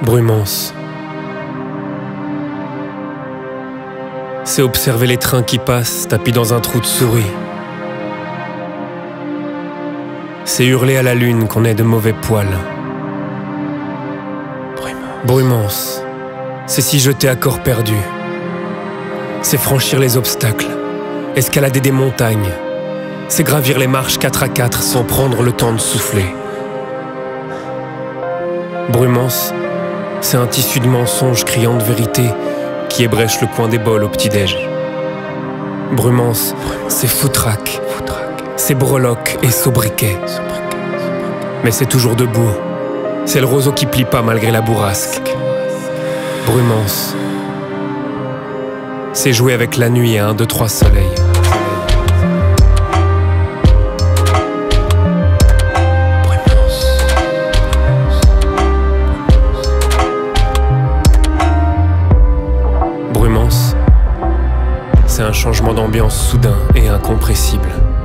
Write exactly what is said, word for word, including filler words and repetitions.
Brumance. C'est observer les trains qui passent tapis dans un trou de souris. C'est hurler à la lune qu'on est de mauvais poils. Brumance. C'est s'y jeter à corps perdu. C'est franchir les obstacles, escalader des montagnes. C'est gravir les marches quatre à quatre sans prendre le temps de souffler. Brumance, c'est un tissu de mensonges criant de vérité qui ébrèche le coin des bols au petit-déj. Brumance, c'est foutraque, c'est breloque et sobriquet. Mais c'est toujours debout. C'est le roseau qui plie pas malgré la bourrasque. Brumance, c'est jouer avec la nuit à un, deux, trois soleils. Brumance, c'est un changement d'ambiance soudain et incompressible.